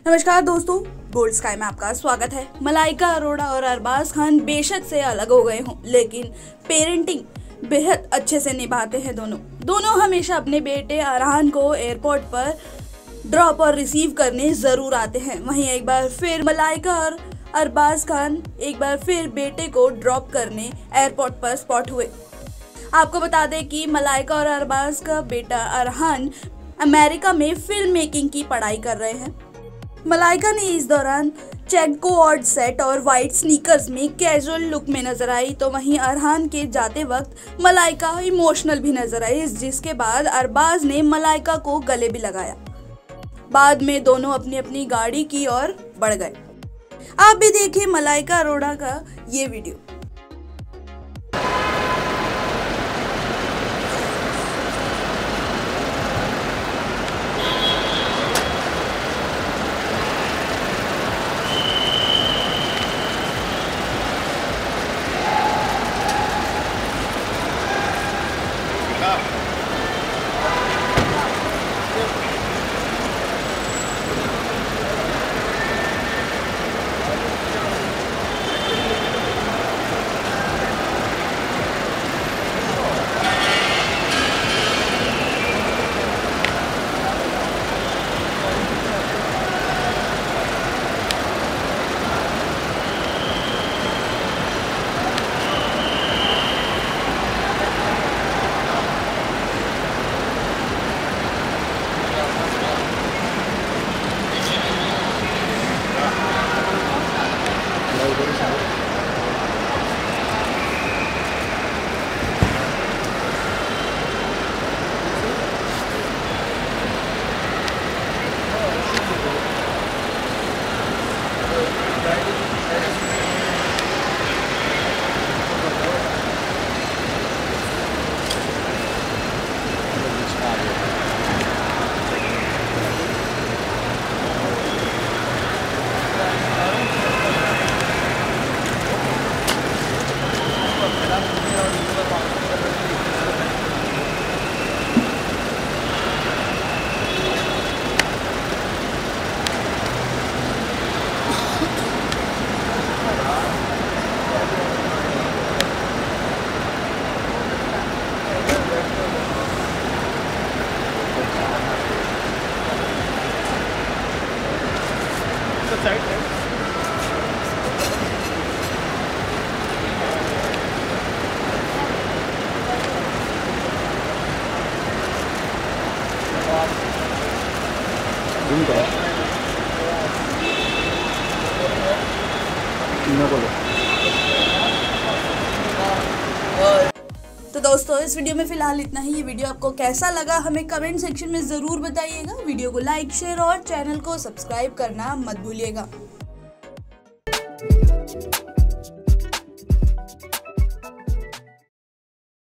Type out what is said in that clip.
नमस्कार दोस्तों, gold sky में आपका स्वागत है। मलाइका अरोड़ा और अरबाज खान बेशक से अलग हो गए हों, लेकिन पेरेंटिंग बेहद अच्छे से निभाते हैं। दोनों हमेशा अपने बेटे अरहान को एयरपोर्ट पर ड्रॉप और रिसीव करने ज़रूर आते हैं। वहीं एक बार फिर मलाइका और अरबाज खान एक बार फिर बेटे को ड्रॉप करने एयरपोर्ट पर स्पॉट हुए। आपको बता दें कि मलाइका और अरबाज का बेटा अरहान अमेरिका में फिल्म मेकिंग की पढ़ाई कर रहे हैं। मलाइका ने इस दौरान चेक कोऑर्ड सेट और वाइट स्नीकर्स में कैजुअल लुक में नजर आई, तो वहीं अरहान के जाते वक्त मलाइका इमोशनल भी नजर आई, जिसके बाद अरबाज ने मलाइका को गले भी लगाया। बाद में दोनों अपनी अपनी गाड़ी की ओर बढ़ गए। आप भी देखिए मलाइका अरोड़ा का ये वीडियो। तो दोस्तों, इस वीडियो में फिलहाल इतना ही। ये वीडियो आपको कैसा लगा हमें कमेंट सेक्शन में ज़रूर बताइएगा। वीडियो को लाइक, शेयर और चैनल को सब्सक्राइब करना मत भूलिएगा।